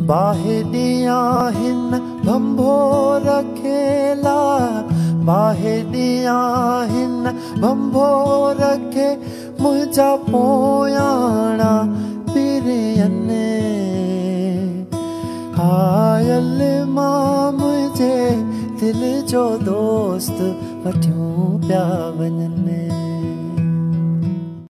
बाहिडिया हिन भंभोर खेला, बाहिडिया हिन भंभोर खे मुझा पोयाणा पिरियने। आयल मां मुझे दिल जो दोस्त वठियूं पिया वञनि।